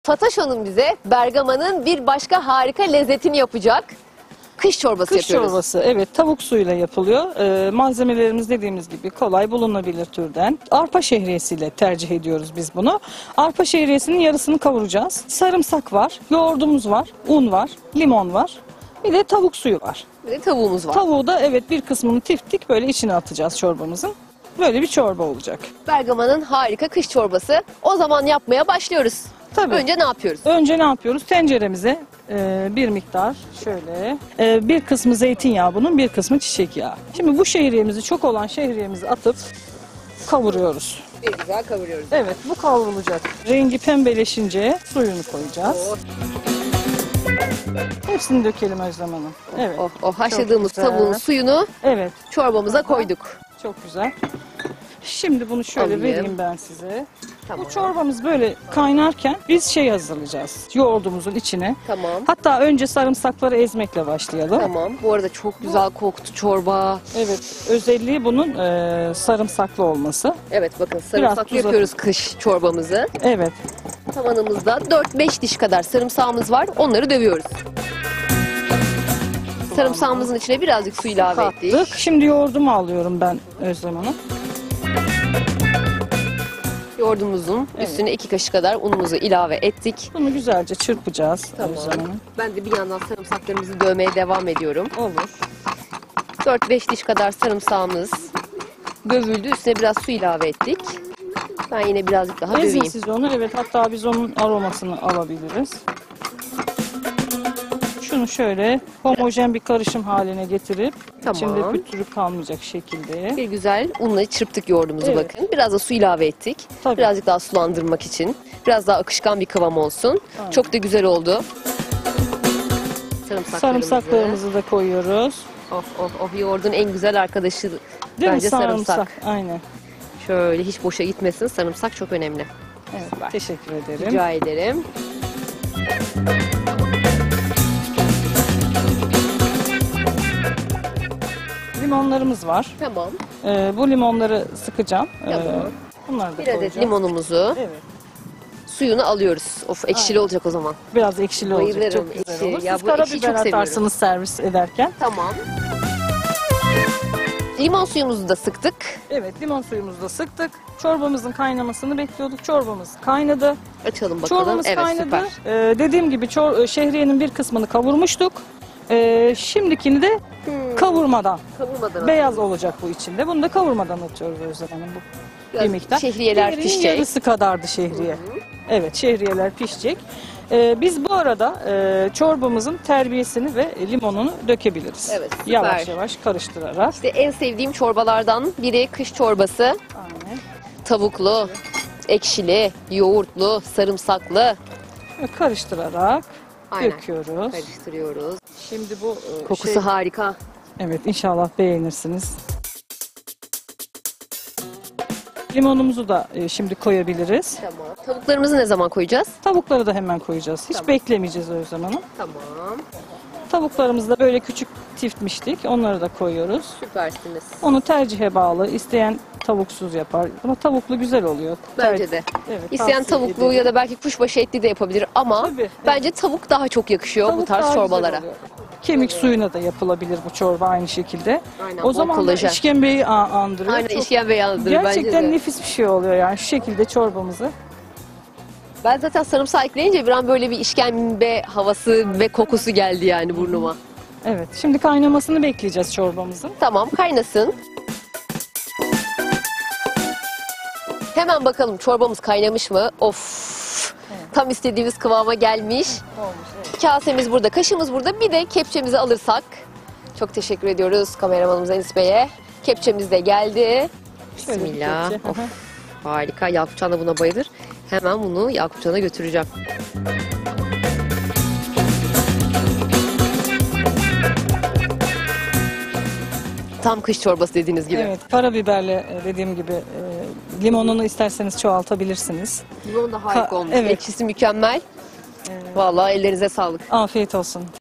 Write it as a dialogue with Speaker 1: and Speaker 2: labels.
Speaker 1: Fatoş Hanım bize Bergama'nın bir başka harika lezzetini yapacak. Kış çorbası
Speaker 2: Kış
Speaker 1: yapıyoruz.
Speaker 2: çorbası, evet, tavuk suyuyla yapılıyor. Malzemelerimiz dediğimiz gibi kolay bulunabilir türden. Arpa şehriyesiyle tercih ediyoruz biz bunu. Arpa şehriyesinin yarısını kavuracağız. Sarımsak var, yoğurdumuz var, un var, limon var. Bir de tavuk suyu var.
Speaker 1: Bir de tavuğumuz var.
Speaker 2: Tavuğu da evet bir kısmını tiftik böyle içine atacağız çorbamızın. Böyle bir çorba olacak.
Speaker 1: Bergama'nın harika kış çorbası. O zaman yapmaya başlıyoruz.
Speaker 2: Tabii.
Speaker 1: Önce ne yapıyoruz?
Speaker 2: Önce ne yapıyoruz? Tenceremize bir miktar şöyle bir kısmı zeytinyağı bunun, bir kısmı çiçek yağı. Şimdi bu şehriyemizi, çok olan şehriyemizi atıp kavuruyoruz.
Speaker 1: Bir güzel kavuruyoruz.
Speaker 2: Evet, bu kavrulacak. Rengi pembeleşince suyunu koyacağız.
Speaker 1: Oh,
Speaker 2: Hepsini dökelim Özlem Hanım. Evet.
Speaker 1: haşladığımız
Speaker 2: Çok güzel.
Speaker 1: tavuğun suyunu
Speaker 2: Evet,
Speaker 1: çorbamıza koyduk.
Speaker 2: çok güzel. Şimdi bunu şöyle
Speaker 1: Alayım.
Speaker 2: vereyim ben size.
Speaker 1: Tamam.
Speaker 2: Bu çorbamız böyle kaynarken biz şey hazırlayacağız. Yoğurdumuzun içine.
Speaker 1: Tamam.
Speaker 2: Hatta önce sarımsakları ezmekle başlayalım.
Speaker 1: Tamam. Bu arada çok güzel koktu çorba.
Speaker 2: Evet, özelliği bunun sarımsaklı olması.
Speaker 1: Evet, bakın sarımsaklı
Speaker 2: tuz
Speaker 1: yapıyoruz kış çorbamızı.
Speaker 2: Evet,
Speaker 1: Tavanımızda 4-5 diş kadar sarımsağımız var. Onları dövüyoruz. Sarımsağımızın içine birazcık su ilave ettik.
Speaker 2: kattık. Şimdi yoğurdumu alıyorum ben Özlem Hanım.
Speaker 1: Yoğurdumuzun üstüne 2 kaşık kadar unumuzu ilave ettik.
Speaker 2: Bunu güzelce çırpacağız Özlem Hanım.
Speaker 1: Ben de bir yandan sarımsaklarımızı dövmeye devam ediyorum.
Speaker 2: Olur.
Speaker 1: 4-5 diş kadar sarımsağımız dövüldü. Üstüne biraz su ilave ettik. Ben yine birazcık daha
Speaker 2: Ezin
Speaker 1: döveyim.
Speaker 2: siz onu. Evet, hatta biz onun aromasını alabiliriz. Şunu şöyle homojen bir karışım haline getirip
Speaker 1: Tamam.
Speaker 2: içinde pütürük kalmayacak şekilde.
Speaker 1: Bir güzel unla çırptık yoğurdumuzu
Speaker 2: Evet.
Speaker 1: bakın. Biraz da su ilave ettik.
Speaker 2: Tabii.
Speaker 1: Birazcık daha sulandırmak için. Biraz daha akışkan bir kıvam olsun.
Speaker 2: Aynen.
Speaker 1: Çok da güzel oldu.
Speaker 2: Sarımsaklarımızı da koyuyoruz.
Speaker 1: Of, yoğurdun en güzel arkadaşı
Speaker 2: Değil
Speaker 1: bence
Speaker 2: mi?
Speaker 1: sarımsak.
Speaker 2: Aynen.
Speaker 1: Şöyle hiç boşa gitmesin. Sarımsak çok önemli.
Speaker 2: Evet, teşekkür ederim.
Speaker 1: Rica ederim.
Speaker 2: Limonlarımız var.
Speaker 1: Tamam.
Speaker 2: Bu limonları sıkacağım.
Speaker 1: Tamam.
Speaker 2: Bunları da
Speaker 1: Bir adet
Speaker 2: koyacağım.
Speaker 1: limonumuzu,
Speaker 2: Evet.
Speaker 1: suyunu alıyoruz. Of, ekşili
Speaker 2: Aynen.
Speaker 1: olacak o zaman.
Speaker 2: Biraz ekşili olacak.
Speaker 1: Bayılırım
Speaker 2: Çok güzel
Speaker 1: ekşi.
Speaker 2: olur.
Speaker 1: Ya
Speaker 2: Siz
Speaker 1: bu ekşiyi
Speaker 2: karabiber
Speaker 1: çok seviyorum.
Speaker 2: atarsınız servis ederken.
Speaker 1: Tamam. Limon suyumuzu da sıktık.
Speaker 2: Evet, limon suyumuzu da sıktık. Çorbamızın kaynamasını bekliyorduk. Çorbamız kaynadı.
Speaker 1: Açalım bakalım.
Speaker 2: Çorbamız
Speaker 1: Evet,
Speaker 2: kaynadı.
Speaker 1: süper.
Speaker 2: Dediğim gibi şehriyenin bir kısmını kavurmuştuk. Şimdikini de kavurmadan.
Speaker 1: Kavurmadan
Speaker 2: Beyaz olacak bu içinde. Bunu da kavurmadan atıyoruz Özlem Hanım. Bu
Speaker 1: Biraz
Speaker 2: bir miktar.
Speaker 1: şehriyeler
Speaker 2: Diğerinin
Speaker 1: pişecek.
Speaker 2: yarısı kadardı şehriye. Evet, şehriyeler pişecek. Biz bu arada çorbamızın terbiyesini ve limonunu dökebiliriz.
Speaker 1: Evet, süper.
Speaker 2: Yavaş yavaş karıştırarak.
Speaker 1: İşte en sevdiğim çorbalardan biri kış çorbası.
Speaker 2: Aynen.
Speaker 1: Tavuklu, ekşili, yoğurtlu, sarımsaklı.
Speaker 2: Karıştırarak
Speaker 1: Aynen.
Speaker 2: döküyoruz.
Speaker 1: Karıştırıyoruz.
Speaker 2: Şimdi bu
Speaker 1: Kokusu harika.
Speaker 2: evet, inşallah beğenirsiniz. Limonumuzu da şimdi koyabiliriz.
Speaker 1: Tamam. Tavuklarımızı ne zaman koyacağız?
Speaker 2: Tavukları da hemen koyacağız. Hiç
Speaker 1: Tamam.
Speaker 2: beklemeyeceğiz Özlem Hanım.
Speaker 1: Tamam.
Speaker 2: Tavuklarımızı da böyle küçük tiftmiştik. Onları da koyuyoruz.
Speaker 1: Süpersiniz.
Speaker 2: Onu tercihe bağlı. İsteyen tavuksuz yapar. Ama tavuklu güzel oluyor.
Speaker 1: Bence de.
Speaker 2: Evet,
Speaker 1: İsteyen
Speaker 2: tavsiye
Speaker 1: tavuklu
Speaker 2: ederim.
Speaker 1: ya da belki kuşbaşı etli de yapabilir ama
Speaker 2: Tabii, evet.
Speaker 1: bence tavuk daha çok yakışıyor bu
Speaker 2: Tavuk
Speaker 1: tarz
Speaker 2: daha güzel
Speaker 1: çorbalara.
Speaker 2: oluyor. Kemik suyuna da yapılabilir bu çorba aynı şekilde.
Speaker 1: Aynen,
Speaker 2: O
Speaker 1: bol
Speaker 2: zaman da
Speaker 1: kolajen.
Speaker 2: işkembeyi andırıyor.
Speaker 1: Aynen,
Speaker 2: Çok-
Speaker 1: işkembe yağlıdır bence
Speaker 2: Gerçekten
Speaker 1: de.
Speaker 2: nefis bir şey oluyor yani şu şekilde çorbamızı.
Speaker 1: Ben zaten sarımsağı ekleyince bir an böyle bir işkembe havası ve kokusu geldi yani burnuma.
Speaker 2: Evet, şimdi kaynamasını bekleyeceğiz çorbamızın.
Speaker 1: Tamam, kaynasın. Hemen bakalım çorbamız kaynamış mı? Of! Tam istediğimiz kıvama gelmiş.
Speaker 2: Olmuş, evet.
Speaker 1: Kasemiz burada, kaşığımız burada. Bir de kepçemizi alırsak. Çok teşekkür ediyoruz kameramanımız Enis Bey'e. Kepçemiz de geldi.
Speaker 2: Şöyle bir
Speaker 1: Bismillah.
Speaker 2: kepçe,
Speaker 1: Of,
Speaker 2: aha.
Speaker 1: harika. Yakupcan da buna bayılır. Hemen bunu Yakupcan'a götüreceğim. Tam kış çorbası dediğiniz gibi.
Speaker 2: Evet, karabiberle dediğim gibi limonunu isterseniz çoğaltabilirsiniz.
Speaker 1: Limon da harika olmuş.
Speaker 2: evet.
Speaker 1: Ekşisi mükemmel. Vallahi ellerinize sağlık.
Speaker 2: Afiyet olsun.